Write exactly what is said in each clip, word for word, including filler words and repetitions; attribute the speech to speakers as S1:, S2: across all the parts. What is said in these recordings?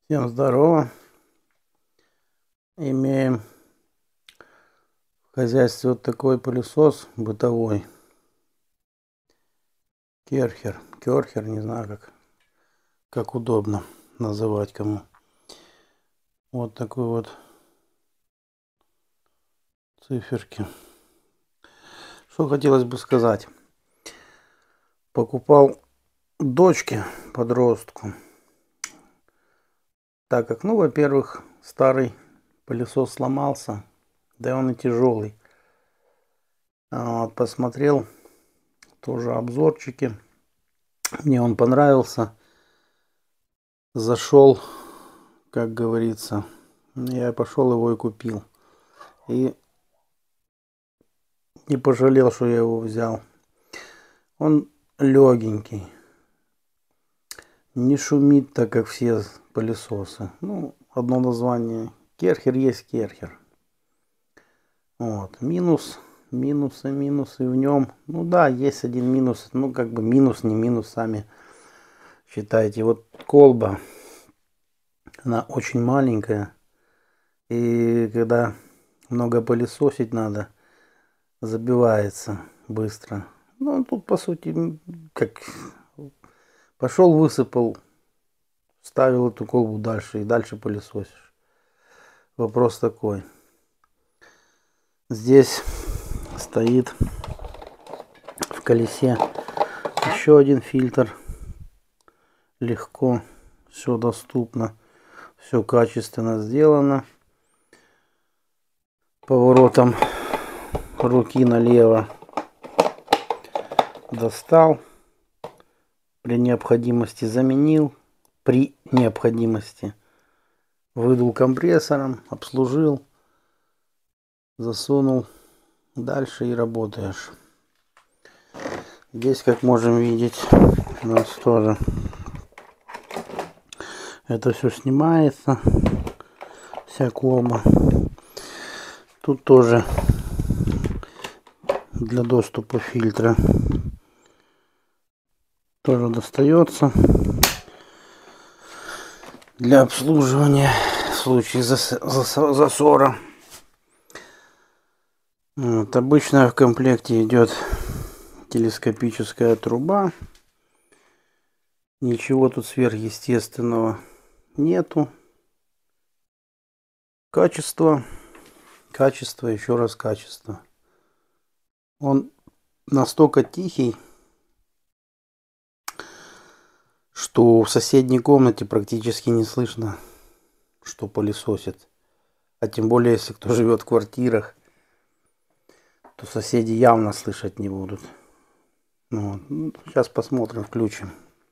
S1: Всем здорово. Имеем в хозяйстве вот такой пылесос бытовой. Керхер. Керхер, не знаю как, как удобно называть кому. Вот такой вот циферки. Что хотелось бы сказать. Покупал дочке, подростку. Так как, ну, во-первых, старый пылесос сломался. Да и он и тяжелый. Вот, посмотрел тоже обзорчики. Мне он понравился. Зашел, как говорится. Я пошел его и купил. И не пожалел, что я его взял. Он легенький. Не шумит так, как все пылесосы. Ну, одно название. Керхер есть керхер. Вот. Минус. Минусы, минусы в нем. Ну да, есть один минус. Ну, как бы минус, не минус, сами считайте. Вот колба. Она очень маленькая. И когда много пылесосить надо, забивается быстро. Ну, тут, по сути, как пошел, высыпал, ставил эту колбу дальше и дальше пылесосишь. Вопрос такой. Здесь стоит в колесе еще один фильтр. Легко, все доступно, все качественно сделано. Поворотом руки налево достал, при необходимости заменил, при необходимости выдул компрессором, обслужил, засунул, дальше и работаешь. Здесь, как можем видеть, у нас тоже это все снимается, вся колба. Тут тоже для доступа фильтра тоже достается для обслуживания в случае засора. Вот, обычно в комплекте идет телескопическая труба. Ничего тут сверхъестественного нету. Качество, качество, еще раз качество. Он настолько тихий, что в соседней комнате практически не слышно, что пылесосит. А тем более, если кто живет в квартирах, то соседи явно слышать не будут. Ну, сейчас посмотрим, включим.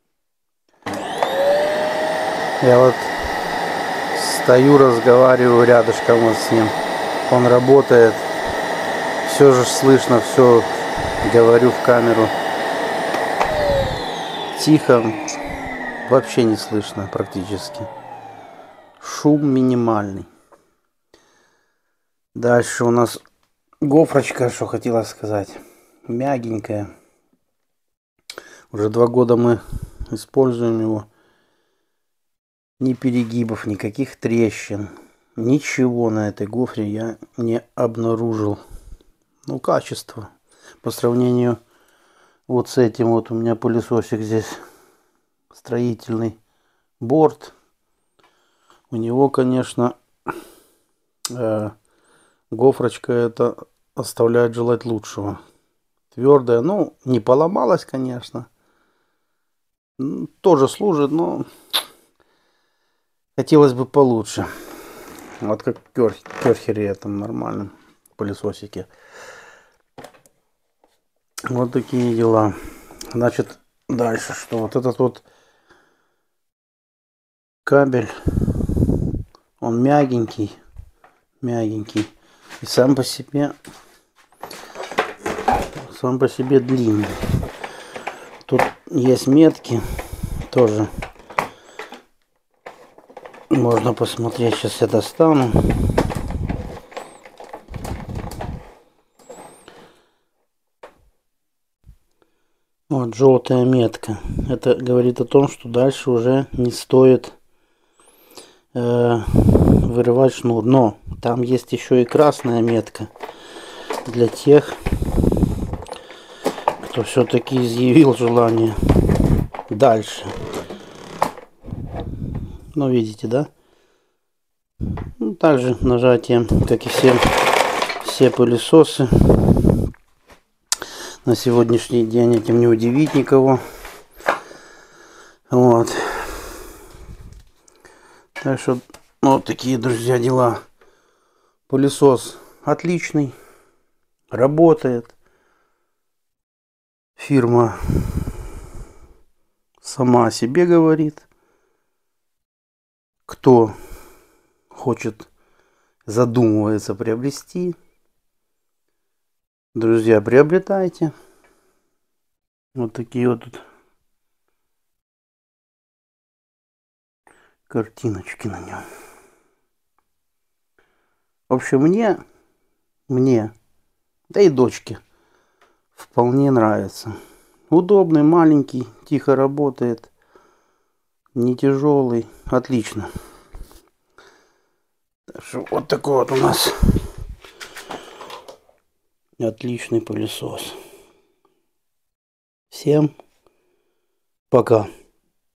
S1: Я вот стою, разговариваю рядышком вот с ним. Он работает. Все же слышно, все говорю в камеру. Тихо. Вообще не слышно практически. Шум минимальный. Дальше у нас гофрочка, что хотела сказать. Мягенькая. Уже два года мы используем его. Ни перегибов, никаких трещин. Ничего на этой гофре я не обнаружил. Ну, качество. По сравнению вот с этим, вот у меня пылесосик здесь строительный борт. У него, конечно, э, гофрочка это оставляет желать лучшего. Твердая, ну, не поломалась, конечно. Тоже служит, но хотелось бы получше. Вот как в керхере этом нормальном пылесосике. Вот такие дела. Значит, дальше что? Вот этот вот кабель, он мягенький, мягенький. И сам по себе, сам по себе длинный. Тут есть метки тоже. Можно посмотреть, сейчас я достану. Вот желтая метка. Это говорит о том, что дальше уже не стоит э, вырывать шнур. Но там есть еще и красная метка для тех, кто все-таки изъявил желание дальше. Ну, видите, да? Ну, также нажатием, как и все, все пылесосы. На сегодняшний день этим не удивить никого. Вот. Так что, вот такие, друзья, дела. Пылесос отличный. Работает. Фирма сама о себе говорит. Кто хочет, задумывается приобрести, друзья, приобретайте. Вот такие вот тут картиночки на нем. В общем, мне, мне, да и дочке вполне нравится. Удобный, маленький, тихо работает, не тяжелый, отлично. Так что вот такой вот у нас отличный пылесос. Всем пока.